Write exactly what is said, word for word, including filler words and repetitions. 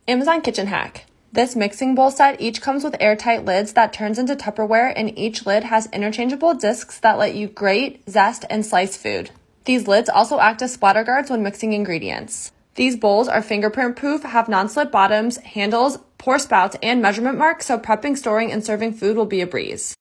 Amazon kitchen hack. This mixing bowl set each comes with airtight lids that turns into Tupperware, and each lid has interchangeable discs that let you grate, zest, and slice food. These lids also act as splatter guards when mixing ingredients. These bowls are fingerprint proof, have non-slip bottoms, handles, pour spouts, and measurement marks, so prepping, storing, and serving food will be a breeze.